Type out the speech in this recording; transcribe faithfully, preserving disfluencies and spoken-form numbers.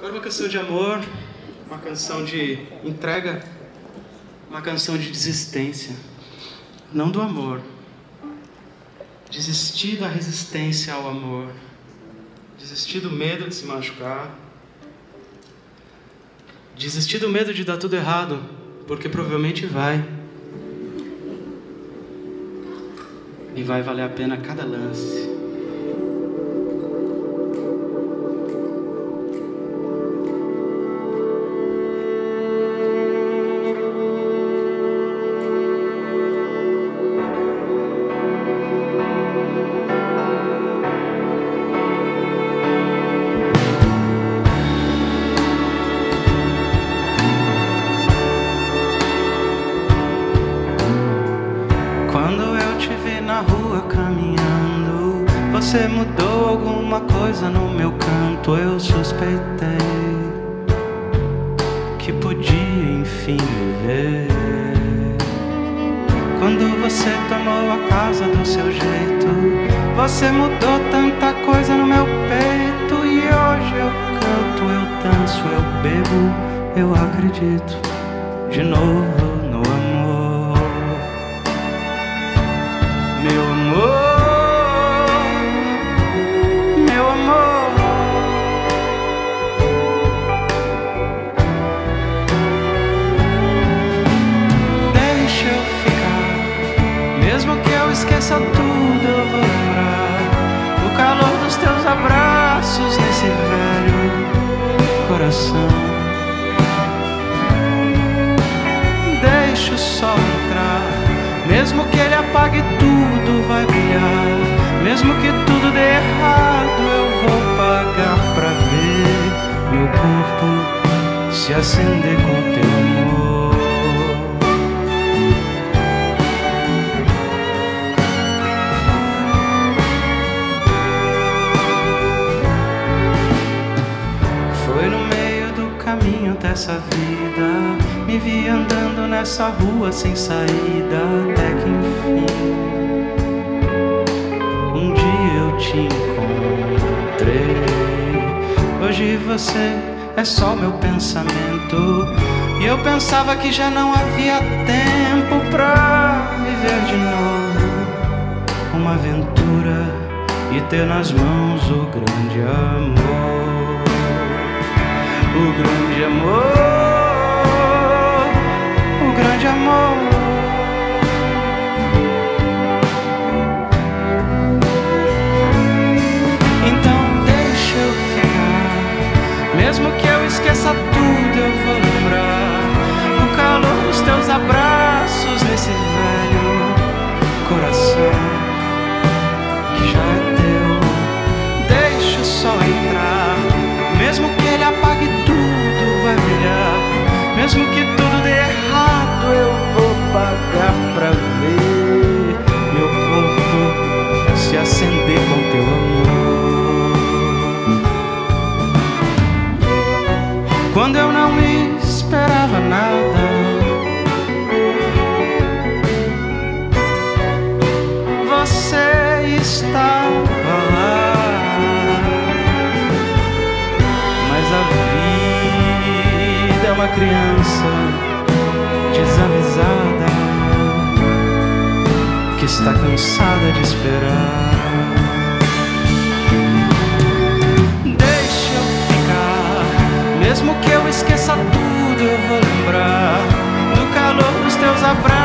Agora uma canção de amor, uma canção de entrega, uma canção de desistência. Não do amor. Desistir da resistência ao amor. Desistir do medo de se machucar. Desistir do medo de dar tudo errado, porque provavelmente vai. E vai valer a pena cada lance. Quando eu te vi na rua caminhando, você mudou alguma coisa no meu canto. Eu suspeitei que podia enfim me ver. Quando você tomou a casa do seu jeito, você mudou tanta coisa no meu peito. E hoje eu canto, eu danço, eu bebo, eu acredito de novo no amor. Meu amor, meu amor, deixa eu ficar, mesmo que eu esqueça tudo, eu vou lembrar o calor dos teus abraços nesse velho coração. Deixa o sol entrar, mesmo que ele apague tudo, vai brilhar. Mesmo que tudo dê errado, eu vou pagar pra ver meu corpo se acender com teu amor. Foi no meio do caminho dessa vida, me vi andando nessa rua sem saída, até que enfim um dia eu te encontrei. Hoje você é só meu pensamento, e eu pensava que já não havia tempo pra viver de novo uma aventura e ter nas mãos o grande amor. O grande amor, o grande amor. Então deixa eu ficar, mesmo que eu esqueça tudo, eu vou lembrar o calor dos teus abraços nesse velho coração que já é teu. Deixa o sol entrar, mesmo que ele apague tudo, vai brilhar. Mesmo que tudo dê errado, eu vou pagar pra ver meu corpo se acender com teu amor. Quando eu não esperava nada, você estava lá. Mas a vida é uma criança desavisada que está cansada de esperar. Deixa eu ficar, mesmo que eu esqueça tudo, eu vou lembrar do calor dos teus abraços